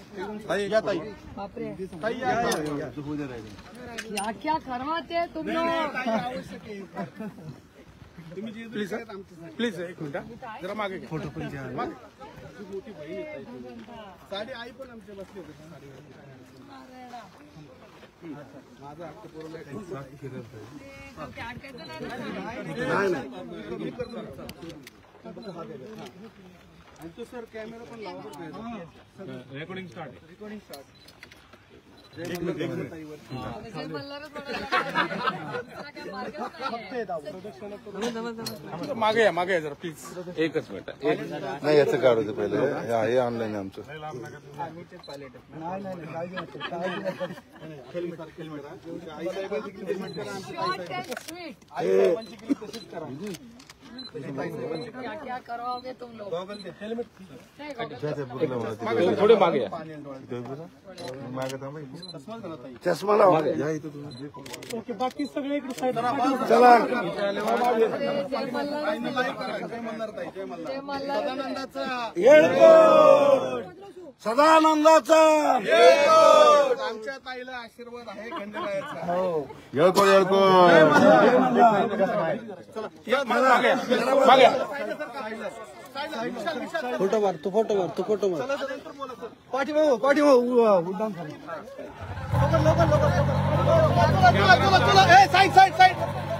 या ताई, बापरे ताई या क्या क्या करवाते तुम लोग। प्लीज प्लीज एक मिनिट जरा मागे फोटो पण घ्या. मोठी बहीण येत साडी आई पण आमच्या बसली होते साडीवर. माझा हक्क पूर्ण आणि तो सर कॅमेरा पण लावत रेकॉर्डिंग स्टार्ट. मागे या जरा प्लीज. एकच मिनिट. नाही याचं काढू पहिले. हे ऑनलाईन आहे आमचं. क्या क्या करवाओगे तुम लोग। थोडे मागे चष्मा लावा. ओके बाकी सगळे इकडे साईड. चला सदानंदाचा आमच्या ताईला आशीर्वाद आहे खंडेरायाचा. येळकोट येळकोट. फोटो मार तू फोटो मार तू फोटो मार. पाठीमागं उड्डाण झालं. Side side side.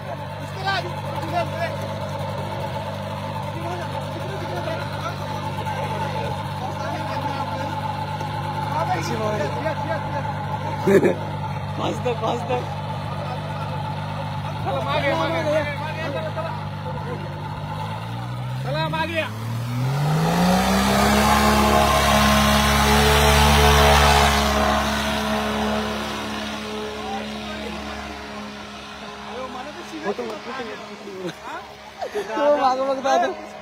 मस्त मस्त. चला मागे. मागं बघता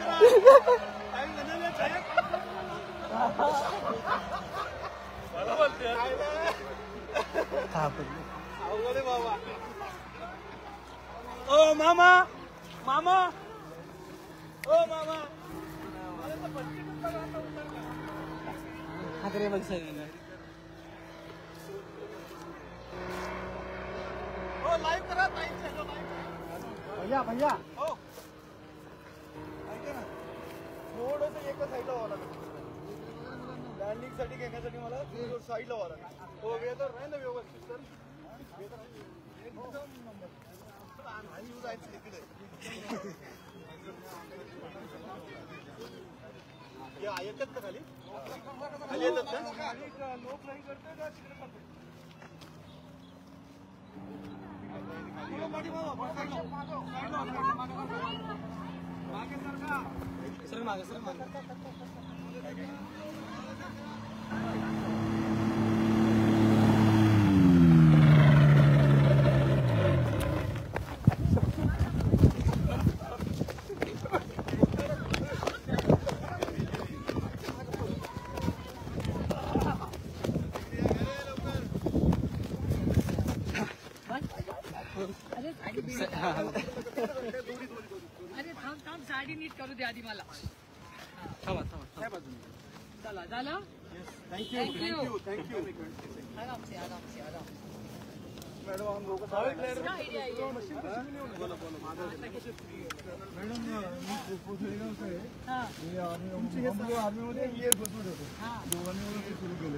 ओ मामा मामा ओ मामा हातरे बघ सगळं. ओ लाईव्ह करा ताई. भैया भैया हो ऐका ना थोडंसं एकच साईडला व्हावं लागेल. लँडिंग साठी घेण्यासाठी मला साईडला व्हावं लागेल. हो वेदर आहे ना व्यवस्थित सर. जायचं इकडे येतात का खाली खाली येतात का लोक नाही करते का तिकडे सर मागे सर मागे. अरे थांब थांब साडी नीट करू दे आधी मला. थांबा थांबा. चला झालं. Thank you thank you. आराम से आराम से आराम. मॅडम हम लोग आइडिया है आर्मीमध्ये इयर बसून होते दोघांनी सुरू केले.